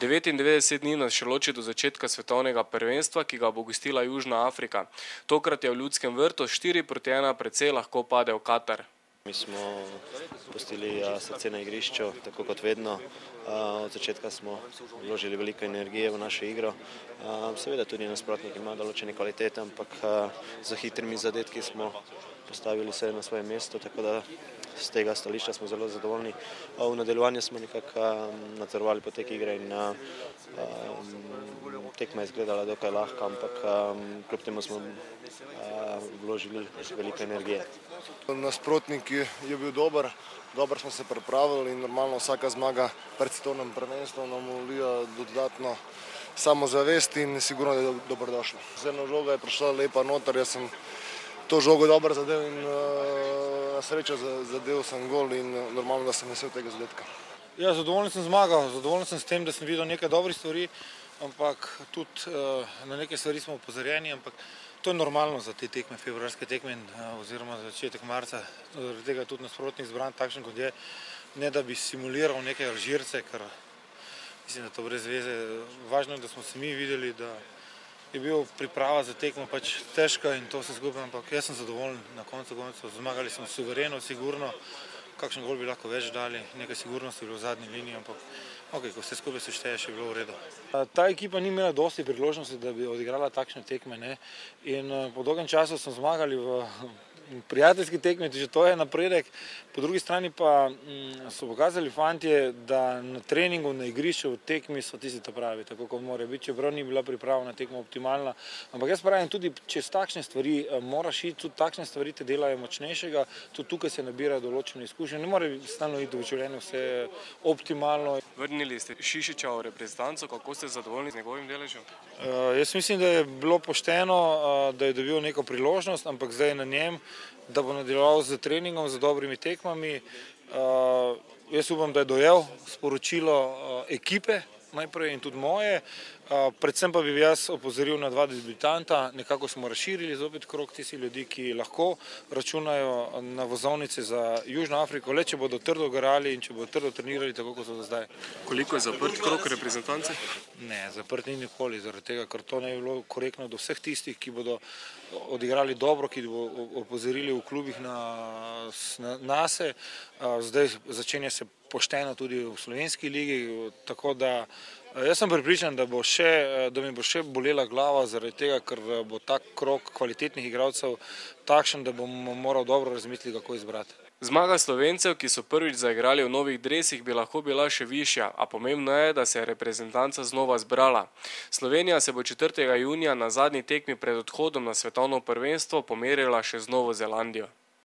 99 dni nas še loči do začetka svetovnega prvenstva, ki ga bo gostila Južna Afrika. Tokrat je v Ljudskem vrtu 4:1 precej lahko pade v Katar. Mi smo pustili srce na igrišču, tako kot vedno. Od začetka smo vložili veliko energije v našo igro. Seveda tudi nasprotnik ima določene kvalitete, ampak z hitrimi zadetki smo postavili se na svoje mesto, tako da z tega stališča smo zelo zadovoljni. V nadaljevanju smo nekako nadzorovali potek igre in tekma je izgledala dokaj lahka, ampak kljub temu smo vložili veliko energije. Nasprotnik je bil dober, dobro smo se pripravili in normalno vsaka zmaga pred svetovnim prvenstvom nam vlija dodatno samozavest in sigurno je dobrodošla. Z eno žogo je prišla lepa noter, jaz sem to žogo dobro zadel in na srečo zadel sem gol in normalno, da sem vesel tega zadetka. Ja, zadovoljen sem zmagal, zadovoljen sem s tem, da sem videl nekaj dobrih stvari, ampak tudi na neke stvari smo opozorjeni, ampak to je normalno za te tekme, februarske tekme oziroma začetek marca, zaradi tega tudi nasprotnik izbran takšen, kot je, ne da bi simuliral neke Alžirce, ker mislim, da to brez veze. Važno je, da smo se mi videli, da je bil priprava za tekmo pač težka in to vse skupaj, ampak jaz sem zadovoljen na koncu koncev. Zmagali smo suvereno, sigurno, kakšen gol bi lahko več dali, nekaj sigurnosti je bilo v zadnji liniji, ampak ok, ko vse skupaj se šteje, še bilo v redu. Ta ekipa ni imela dosti priložnosti, da bi odigrala takšne tekme, ne, in po dolgem času smo zmagali v prijateljski tekmi, že to je napredek. Po drugi strani pa so pokazali fantje, da na treningu, na igrišču, v tekmi so tisti ta pravi, tako kot mora biti, čeprav ni bila priprava na tekmo optimalna. Ampak jaz pravim, tudi čez takšne stvari moraš iti, tudi takšne stvari te delajo močnejšega, tudi tukaj se nabirajo določene izkušnje, ne more stalno iti v življenju vse optimalno. Vrnili ste Šišića v reprezentanco, kako ste zadovoljni z njegovim deležem? Jaz mislim, da je bilo pošteno, da je dobil neko priložnost, ampak zdaj je na njem, da bo nadaljeval z treningom, z dobrimi tekmami. Jaz upam, da je dojel sporočilo ekipe, najprej in tudi moje. Predvsem pa bi jaz opozoril na dva debitanta, nekako smo razširili zopet krog tistih ljudi, ki lahko računajo na vozovnice za Južno Afriko, le če bodo trdo garali in če bodo trdo trenirali, tako kot so do zdaj. Koliko je zaprt krog reprezentance? Ne, zaprt ni nikoli, zaradi tega, ker to ne bi bilo korektno do vseh tistih, ki bodo odigrali dobro, ki bodo opozorili v klubih nase. Zdaj začenja se pošteno tudi v slovenski ligi, tako da jaz sem prepričan, da mi bo še bolela glava zaradi tega, ker bo tak krog kvalitetnih igralcev takšen, da bom moral dobro razmisliti, kako izbrati. Zmaga Slovencev, ki so prvič zaigrali v novih dresih, bi lahko bila še višja, a pomembno je, da se je reprezentanca znova zbrala. Slovenija se bo 4. junija na zadnji tekmi pred odhodom na svetovno prvenstvo pomerila še z Novo Zelandijo.